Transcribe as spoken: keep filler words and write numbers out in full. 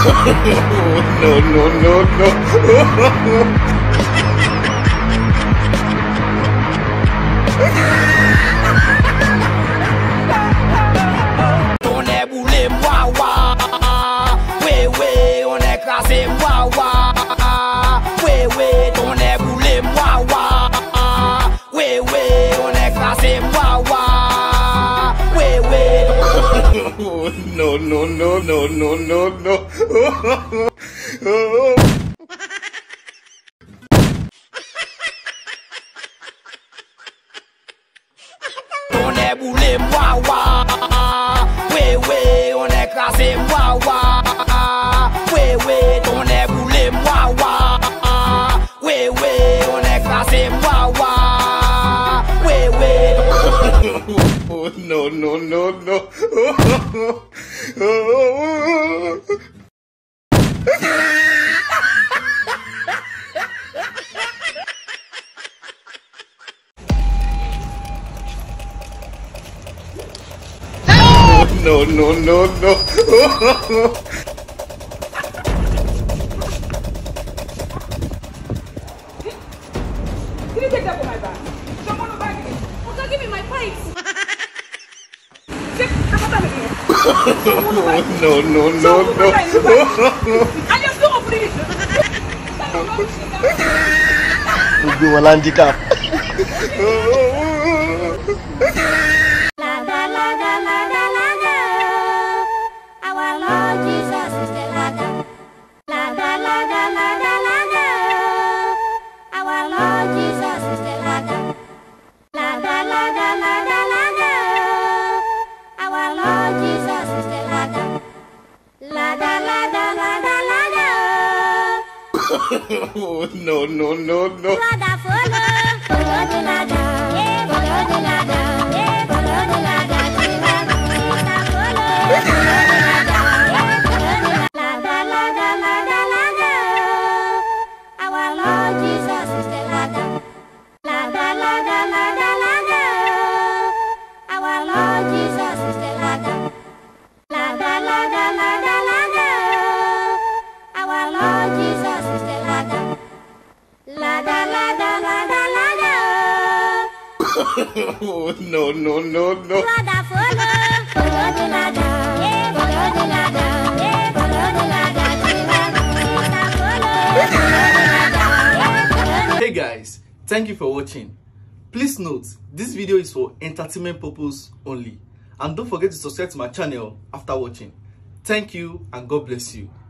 No, no, no, no. On est boulé, waouh, ouais, ouais, on est cassé, waouh, ouais, ouais, on est boulé, waouh, ouais, ouais, on est cassé, waouh, ouais, ouais. No, no, no, no, no, no, no. On est boulé, waouh, ouais, ouais, on est cassé, waouh, ouais, ouais, on est boulé, waouh, ouais, ouais, on est cassé, waouh, ouais, ouais. No, no, no, no. No, no, no, no. Did you take that for my bag? Someone will bag it. Oh, don't give me my pipes. No, no, no, no. I just don't please. We'll do a handicap. Our Lord Jesus is the ladder. Ladder, ladder, ladder, ladder. Our Lord Jesus is the ladder. Ladder, ladder, ladder, ladder. Our Lord Jesus is the ladder. Ladder, ladder, ladder, ladder. No, no, no, no. Ladder, follow, follow the ladder. Yeah, follow the ladder. Yeah, follow the ladder. Ladder, follow, follow the ladder. Ladder, ladder, ladder, ladder. Our Lord Jesus is the ladder. Ladder, ladder, ladder, ladder. Our Lord Jesus is the ladder. Ladder, ladder, ladder, ladder. Our Lord Jesus is the ladder. Ladder, ladder, ladder, ladder. No, no, no, no. Ladder, follow, follow the ladder. Yeah, follow the ladder. Yeah, follow the ladder. Ladder, follow, follow the ladder. Hey guys, thank you for watching. Please note, this video is for entertainment purpose only, and don't forget to subscribe to my channel after watching. Thank you and God bless you.